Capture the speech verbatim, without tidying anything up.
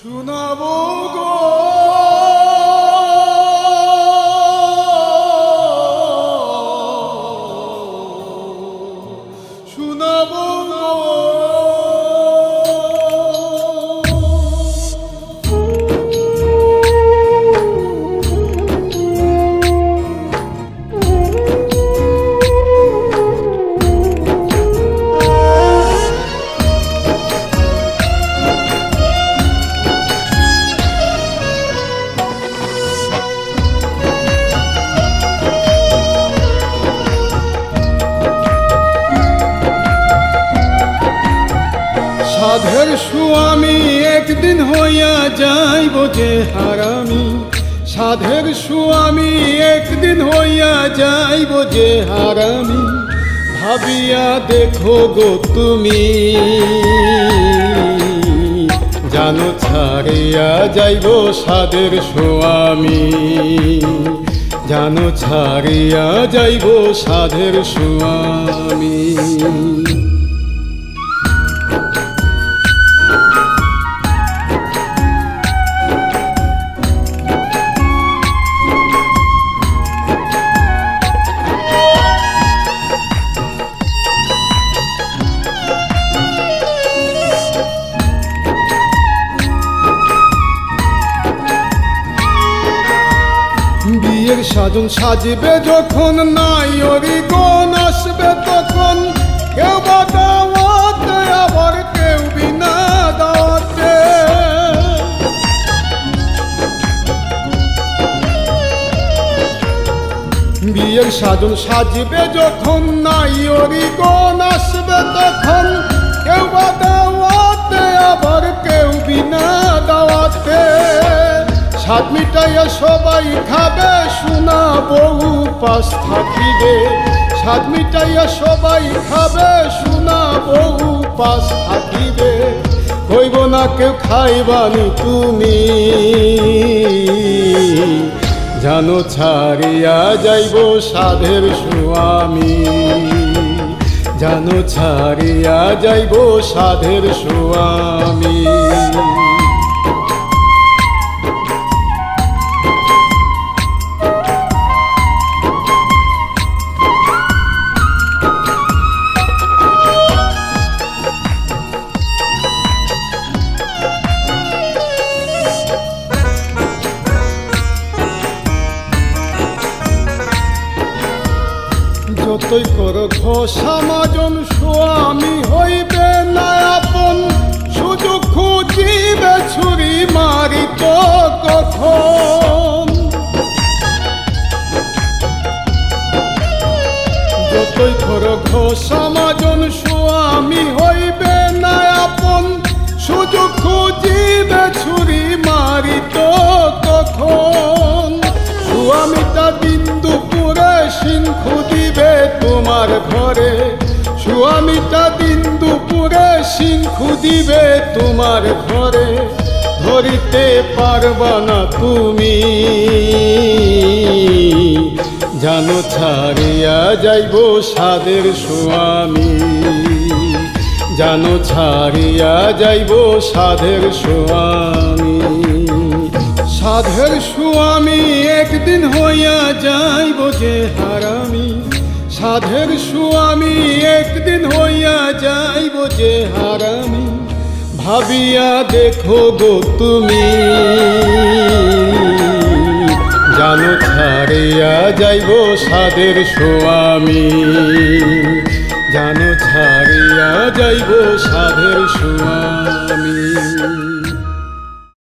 শোনাবো গো শোনাবো গো সাধের স্বামী একদিন হইয়া যাইব যে হারামি সাধের স্বামী একদিন হইয়া যাইব যে হারামি ভাবিয়া দেখো গো তুমি জানো ছাড়িয়া যাইব সাধের স্বামী জানো ছাড়িয়া যাইব সাধের স্বামী বিয়ের সাজন সাজবে যখন নাইরি গন আসবে তখন কেউ বা দাওয়াতে আবার কেউ বিনা দাওয়াতে বিয়ের সাজন সাজবে যখন নাইরি গন আসবে তখন কেউ বা দাওয়াতে আবার কেউ বিনা দাওয়াতে সাত মিটাইয়া সবাই খাবে সোনা বহু পাশ থাকিবে সাত মিটাইয়া সবাই খাবে সোনা বহু পাশ থাকিবে হইব না কেউ খাইবানি তুমি জানো ছাড়িয়া যাইব সাধের স্বামী জানো ছাড়িয়া যাইব সাধের স্বামী যতই কর ঘোষা মাজন স্বামী হইবে না আপন সুযোগ খুঁজিবে ছুরি মারিত কখন যতই কর ঘোষা মাজন স্বামী হইবে না আপন সুযোগ খুঁজিবে ছুরি মারিত কখন স্বামীটা দিন দুপুরে সিংহু দিবে তোমার ঘরে স্বামীটা দিন দুপুরে সিংহু দিবে তোমার ঘরে ধরিতে পারবা না তুমি জানো ছাড়িয়া যাইব সাধের স্বামী জানো ছাড়িয়া যাইব সাধের স্বামী সাধের স্বামী একদিন হইয়া যাইব যে হারামি সাধের স্বামী একদিন হইয়া যাইব যে হারামি ভাবিয়া দেখো গো তুমি জানো ছাড়িয়া যাইব সাধের স্বামী জানো ছাড়িয়া যাইব সাধের স্বামী।